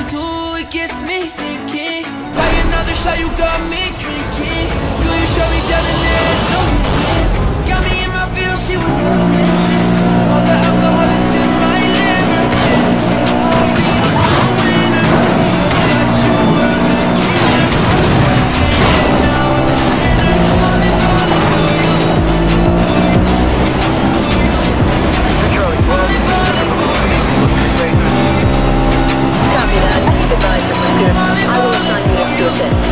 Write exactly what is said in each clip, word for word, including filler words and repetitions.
you do, it gets me thinking. By another shot, you got me drinking. Will you show me down and there's no weakness? Got me in my feels, she would never listen. All the alcohol is in my liver. Always be a winner. Touch you were a killer. I was saying now I'm a sinner. Falling, falling for you. Falling, falling for you. Copy that. I think the vibes are good. I will assign you to a bit.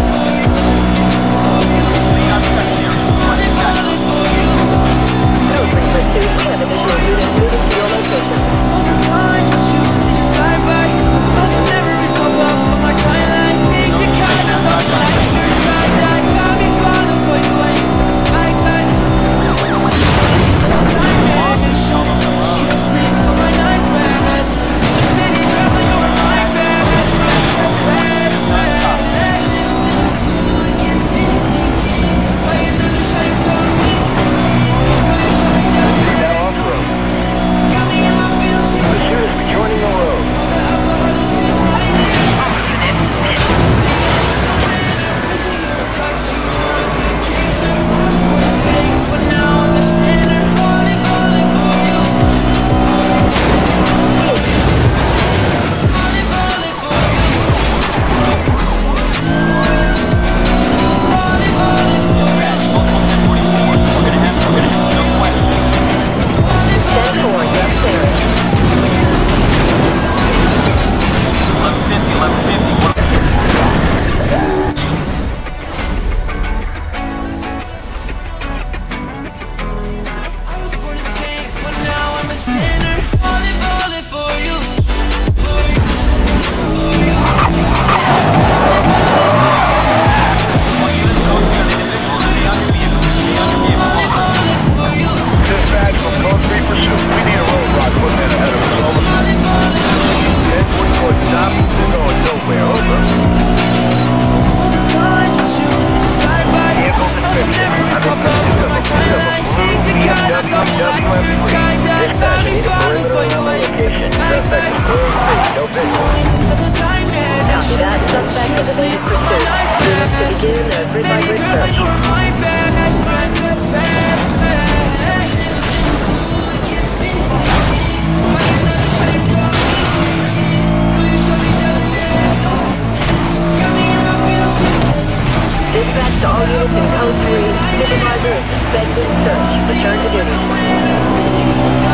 Code three two, we have a visual unit moving to your location. All the times with you, they just fly by. All the memories pop up on my timeline. Take your kindness off the light. Try that, got me falling for you. I ain't gonna sky back. Can't sleep on my nightmares. Baby girl, I know I'm my best friend. It gets me thinking. Why another shot for me? Got me in my feels. Joining the road. But now I'm a sinner. Falling, falling for you. Falling, falling for you. Falling, falling for you. ten four, yes, sir. I was born a saint, but now I'm a sinner. Falling, falling for you. For you. For you. Dispatch from code three pursuit. We need a roadblock put in ahead of us. Over. Falling, falling for you. ten forty-four stop. We're going nowhere. Over. All the times with you, they just fly by. All the memories pop up on my timeline. Take your kindness off the light. Try that, got me falling for you. I ain't gonna sky back. See you in another time, man. Copy that. Suspect is in Sleep on my pursuit. Units to begin a three by Baby three girl, search. you were my best friend, best, best friend. It gets me thinking. Why you never say no? Will you show me that there's no weakness? Got me in my feels. Dispatch to all units in code three. Supervisor, suspected search. Return to duty.